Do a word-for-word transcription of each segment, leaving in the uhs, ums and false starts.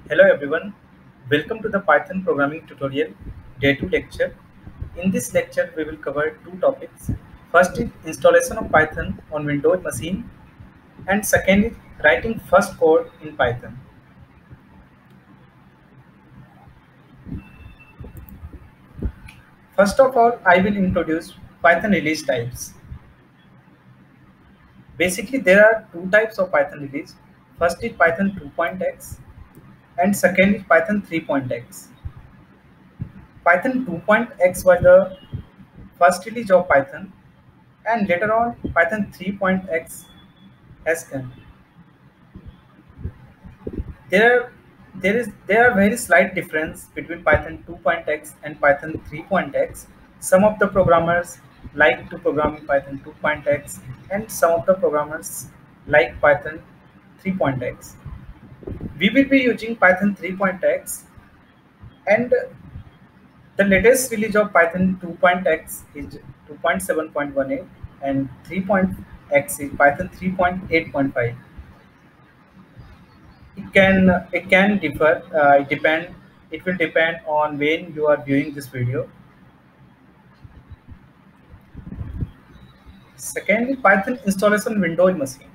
Hello everyone, welcome to the Python programming tutorial day two lecture. In this lecture, we will cover two topics. First is installation of Python on Windows machine, and second is writing first code in Python. First of all, I will introduce Python release types. Basically, there are two types of Python release. First is Python two.x and second is Python three.x. Python two.x was the first release of Python, and later on Python three.x has come. There, there is there are very slight difference between Python two.x and Python three.x. Some of the programmers like to program in Python two.x, and some of the programmers like Python three.x. We will be using Python three.x, and the latest release of Python two.x is two point seven point one eight, and three.x is Python three point eight point five. It can it can differ. Uh, it depend. It will depend on when you are viewing this video. Secondly, Python installation Windows machine.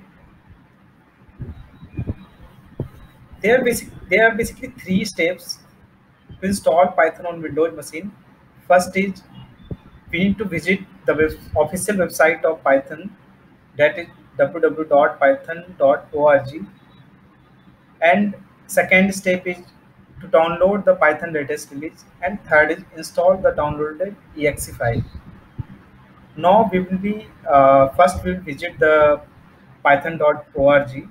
There are basic. There are basically three steps to install Python on Windows machine. First is we need to visit the web, official website of Python, that is w w w dot python dot org. And second step is to download the Python latest release, and third is install the downloaded exe file. Now we will be uh, first we will visit the python dot org.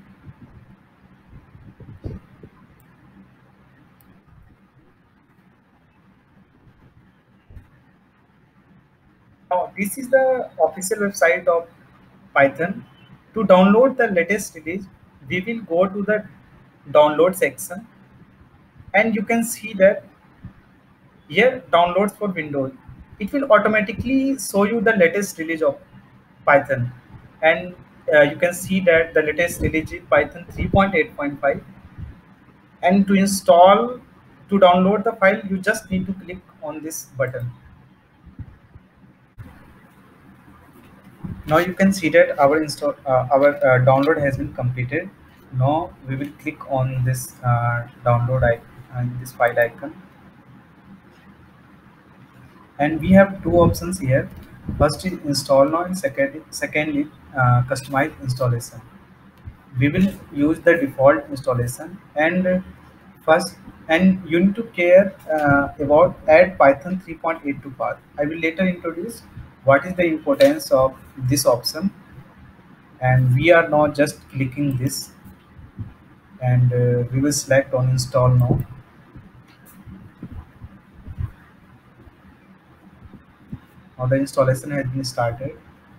Now this is the official website of Python. To download the latest release, we will go to the download section, and you can see that here downloads for Windows. It will automatically show you the latest release of Python, and uh, you can see that the latest release is Python three point eight point five. And to install, to download the file, you just need to click on this button. Now you can see that our install uh, our uh, download has been completed. Now we will click on this uh, download icon, this file icon, and we have two options here. First is install now, and second second is uh, customize installation. We will use the default installation, and uh, first and you need to care uh, about add Python three point eight to path. I will later introduce what is the importance of this option, and we are now just clicking this, and uh, we will select on install now. Now the installation has been started.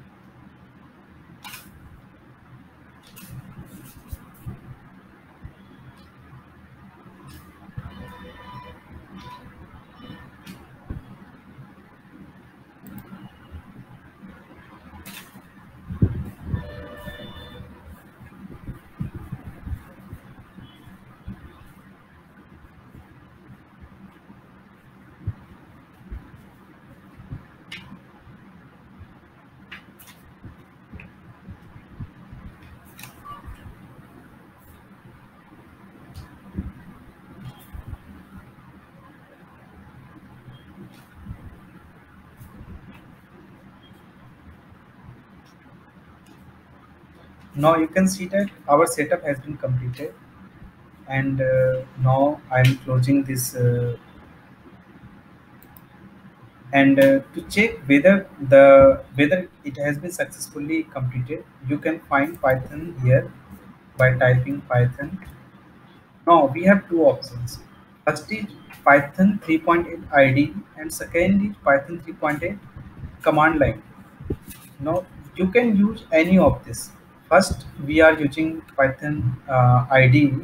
Now you can see that our setup has been completed, and uh, now I'm closing this, uh, and uh, to check whether the whether it has been successfully completed, you can find Python here by typing Python. Now we have two options. First is Python three point eight I D E, and second is Python three point eight command line. Now you can use any of this. First we are using Python uh, I D E.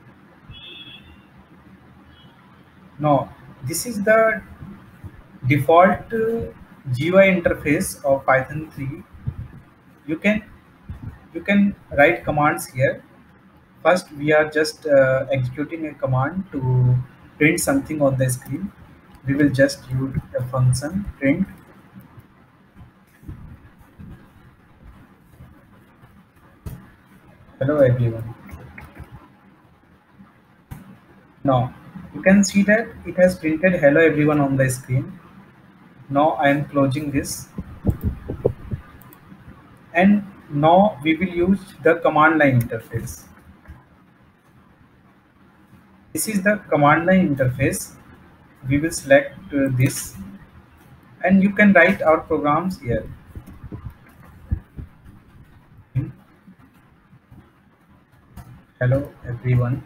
Now this is the default uh, G U I interface of Python three. You can you can write commands here. First, we are just uh, executing a command to print something on the screen. We will just use a function print hello everyone. Now you can see that it has printed hello everyone on the screen. Now I am closing this, and now we will use the command line interface. This is the command line interface. We will select uh, this, and you can write our programs here. Hello everyone.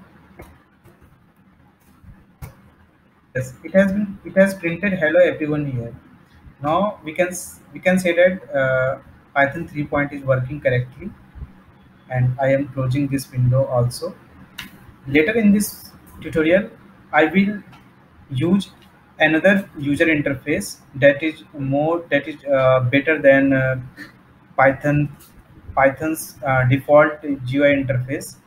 Yes, it has been it has printed hello everyone here. Now we can s- we can say that uh, Python three point is working correctly, and I am closing this window also. Later in this tutorial, I will use another user interface that is more that is uh, better than uh, Python Python's uh, default G U I interface.